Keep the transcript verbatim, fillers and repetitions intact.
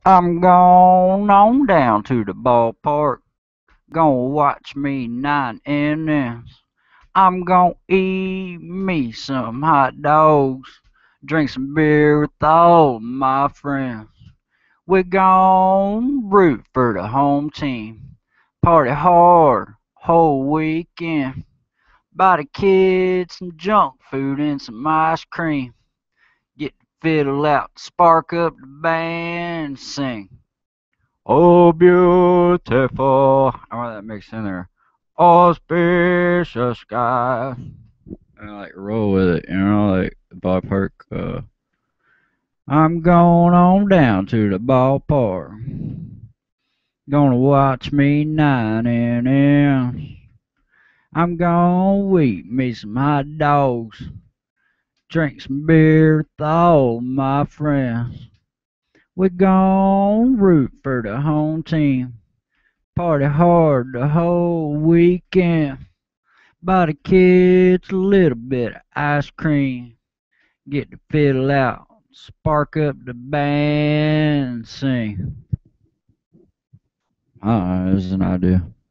I'm going on down to the ballpark. Gonna watch me nine innings. I'm gonna eat me some hot dogs. Drink some beer with all my friends. We're gonna root for the home team. Party hard whole weekend. Buy the kids some junk food and some ice cream. Get the fiddle out, spark up the band, and sing. Oh, beautiful. I want that mixed in there. Auspicious sky. I like roll with it, you know, like the ballpark. Uh, I'm going on down to the ballpark. Gonna watch me nine innings. I'm gonna eat me some hot dogs. Drink some beer with all my friends. We're gonna root for the home team. Party hard the whole weekend. Buy the kids a little bit of ice cream. Get the fiddle out. Spark up the band and sing. I don't know, this is an idea.